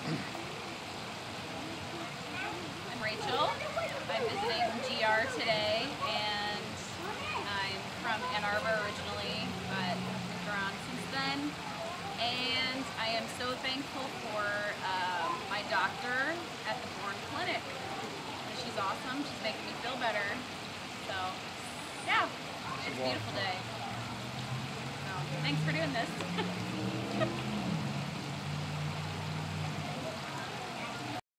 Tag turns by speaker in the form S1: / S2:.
S1: I'm Rachel. I'm visiting GR today, and I'm from Ann Arbor originally, but moved around since then. And I am so thankful for my doctor at the Bourne Clinic. She's awesome. She's making me feel better. So, yeah, it's a beautiful day. So, thanks for doing this.